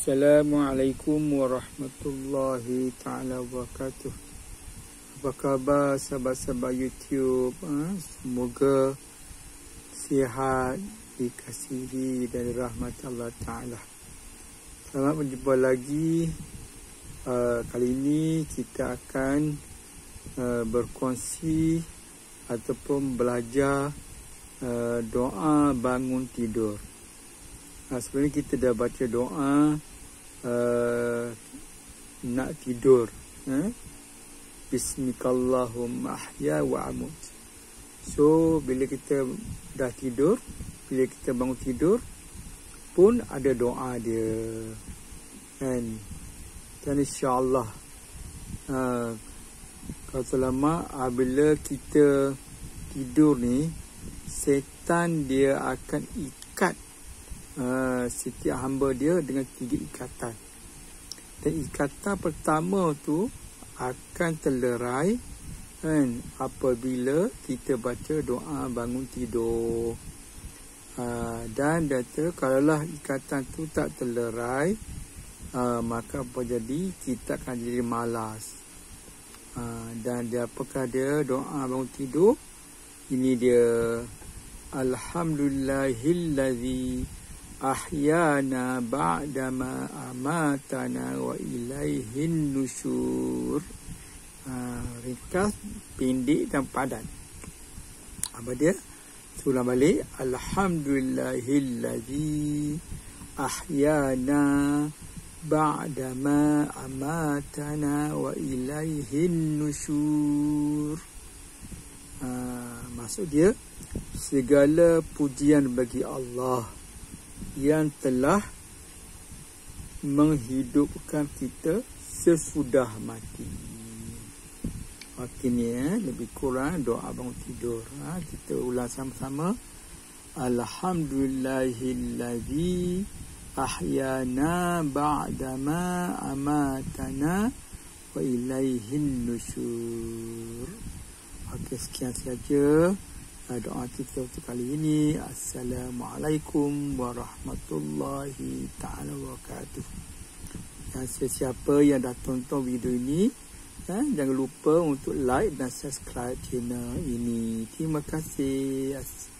Assalamualaikum warahmatullahi ta'ala wabarakatuh. Apa khabar sahabat-sahabat YouTube? Semoga sihat, dikasihi dari rahmat Allah Ta'ala. Selamat berjumpa lagi. Kali ini kita akan berkongsi ataupun belajar doa bangun tidur. Sebenarnya kita dah baca doa nak tidur. Bismikallahumma ahya wa amut. So bila kita dah tidur, bila kita bangun tidur pun ada doa dia, kan? Dan insyaAllah kalau selama bila kita tidur ni, setan dia akan ikat setiap hamba dia dengan 3 ikatan. Dan ikatan pertama tu akan terlerai, kan, apabila kita baca doa bangun tidur. Dan kata kalaulah ikatan tu tak terlerai, maka apa jadi? Kita akan jadi malas. Dan dia apakah dia doa bangun tidur? Ini dia, Alhamdulillahillazi ahyana ba'dama amatana wa ilaihin nusyur. Ringkas, pendek dan padat. Apa dia? Ulang balik. Alhamdulillahillazi ahyana ba'dama amatana wa ilaihin nusyur. Maksud dia, segala pujian bagi Allah yang telah menghidupkan kita sesudah mati. Maknanya lebih kurang doa bangun tidur. Kita ulang sama-sama. Alhamdulillahillazi ahyana ba'dama amatana wa ilaihin nusyur. Okey, sekian saja doa kita untuk kali ini. Assalamualaikum warahmatullahi ta'ala wabarakatuh. Dan sesiapa yang dah tonton video ini, jangan lupa untuk like dan subscribe channel ini. Terima kasih.